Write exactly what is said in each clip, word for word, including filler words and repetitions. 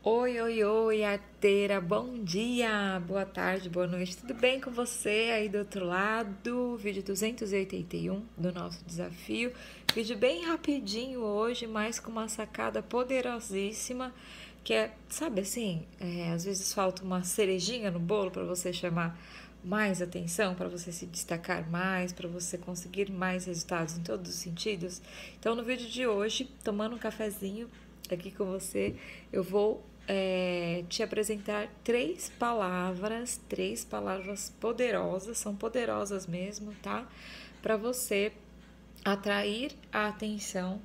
Oi, oi, oi, arteira, bom dia, boa tarde, boa noite, tudo bem com você aí do outro lado? Vídeo duzentos e oitenta e um do nosso desafio, vídeo bem rapidinho hoje, mas com uma sacada poderosíssima, que é, sabe assim, é, às vezes falta uma cerejinha no bolo para você chamar mais atenção, para você se destacar mais, para você conseguir mais resultados em todos os sentidos. Então, no vídeo de hoje, tomando um cafezinho aqui com você, eu vou é, te apresentar três palavras, três palavras poderosas, são poderosas mesmo, tá? Para você atrair a atenção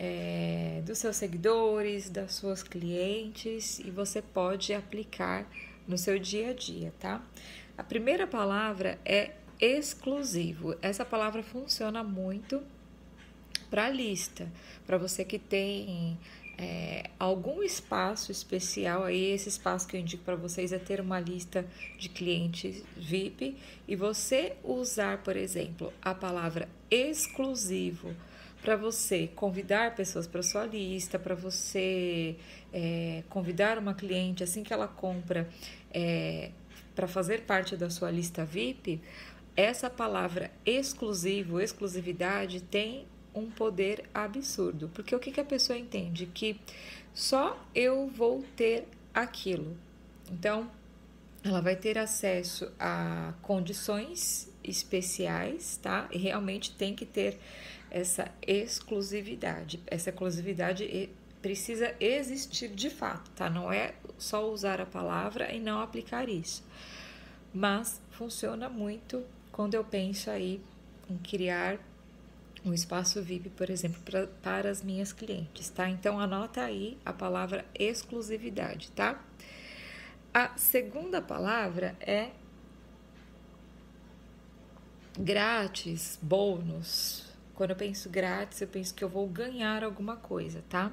é, dos seus seguidores, das suas clientes, e você pode aplicar no seu dia a dia, tá? A primeira palavra é exclusivo. Essa palavra funciona muito para lista, para você que tem é, algum espaço especial aí. Esse espaço que eu indico para vocês é ter uma lista de clientes V I P e você usar, por exemplo, a palavra exclusivo para você convidar pessoas para sua lista, para você é, convidar uma cliente assim que ela compra é, para fazer parte da sua lista V I P. Essa palavra exclusivo, exclusividade, tem um poder absurdo, porque o que, que a pessoa entende? Que só eu vou ter aquilo. Então, ela vai ter acesso a condições especiais, tá? E realmente tem que ter essa exclusividade. Essa exclusividade precisa existir de fato, tá? Não é só usar a palavra e não aplicar isso. Mas funciona muito quando eu penso aí em criar um espaço V I P, por exemplo, pra, para as minhas clientes, tá? Então, anota aí a palavra exclusividade, tá? A segunda palavra é grátis, bônus. Quando eu penso grátis, eu penso que eu vou ganhar alguma coisa, tá?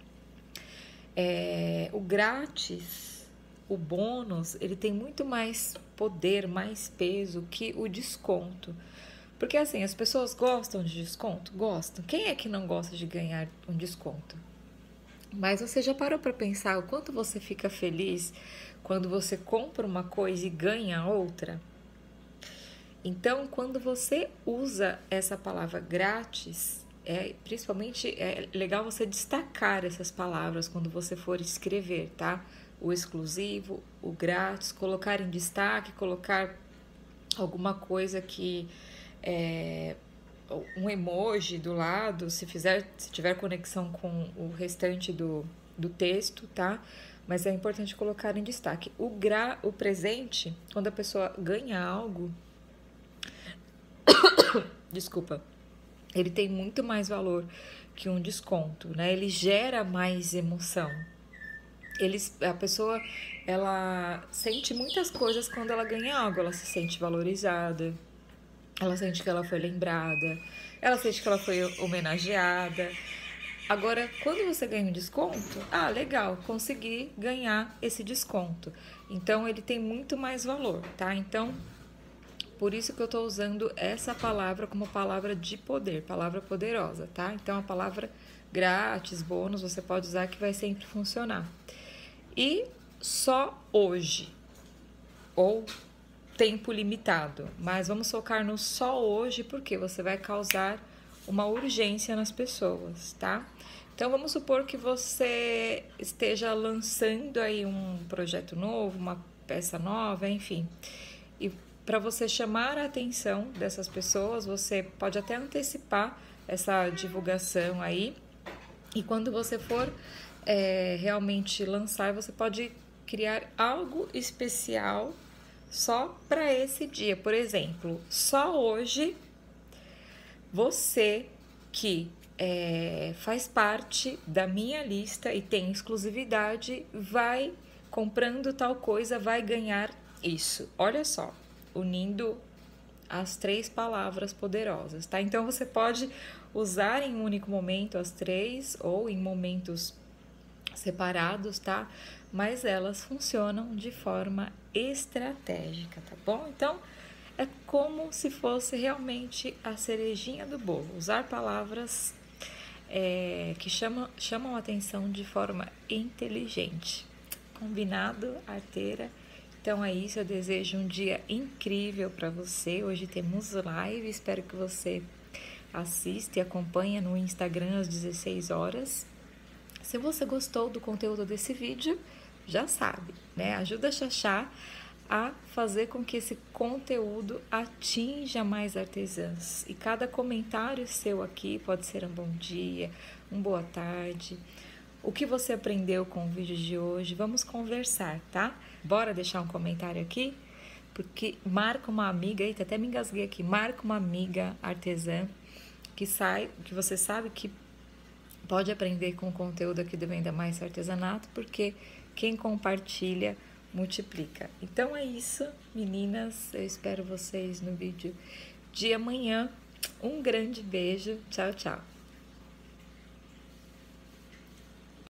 É, o grátis, o bônus, ele tem muito mais poder, mais peso que o desconto. Porque assim, as pessoas gostam de desconto? Gostam. Quem é que não gosta de ganhar um desconto? Mas você já parou para pensar o quanto você fica feliz quando você compra uma coisa e ganha outra? Então, quando você usa essa palavra grátis, é, principalmente é legal você destacar essas palavras quando você for escrever, tá? O exclusivo, o grátis, colocar em destaque, colocar alguma coisa que é, um emoji do lado, se fizer, se tiver conexão com o restante do, do texto, tá? Mas é importante colocar em destaque. O, gra, o presente, quando a pessoa ganha algo, desculpa, ele tem muito mais valor que um desconto, né? Ele gera mais emoção. Eles, a pessoa, ela sente muitas coisas quando ela ganha algo. Ela se sente valorizada, ela sente que ela foi lembrada, ela sente que ela foi homenageada. Agora, quando você ganha um desconto, ah, legal, consegui ganhar esse desconto. Então, ele tem muito mais valor, tá? Então, por isso que eu tô usando essa palavra como palavra de poder, palavra poderosa, tá? Então, a palavra grátis, bônus, você pode usar que vai sempre funcionar. E só hoje, ou tempo limitado, mas vamos focar no só hoje, porque você vai causar uma urgência nas pessoas, tá? Então, vamos supor que você esteja lançando aí um projeto novo, uma peça nova, enfim. E para você chamar a atenção dessas pessoas, você pode até antecipar essa divulgação aí. E quando você for é, realmente lançar, você pode criar algo especial só para esse dia. Por exemplo, só hoje você que é, faz parte da minha lista e tem exclusividade, vai comprando tal coisa, vai ganhar isso. Olha só, unindo as três palavras poderosas, tá? Então você pode usar em um único momento as três ou em momentos separados, tá? Mas elas funcionam de forma estratégica, tá bom? Então, é como se fosse realmente a cerejinha do bolo. Usar palavras é, que chamam, chamam a atenção de forma inteligente. Combinado, arteira? Então é isso, eu desejo um dia incrível para você. Hoje temos live, espero que você assista e acompanhe no Instagram às dezesseis horas. Se você gostou do conteúdo desse vídeo, já sabe, né? Ajuda a Xaxá a fazer com que esse conteúdo atinja mais artesãs. E cada comentário seu aqui pode ser um bom dia, um boa tarde. O que você aprendeu com o vídeo de hoje? Vamos conversar, tá? Bora deixar um comentário aqui? Porque marca uma amiga, eita, até me engasguei aqui, marca uma amiga artesã que sai, que você sabe que pode aprender com o conteúdo aqui do Venda Mais Artesanato, porque quem compartilha multiplica. Então é isso, meninas. Eu espero vocês no vídeo de amanhã. Um grande beijo. Tchau, tchau.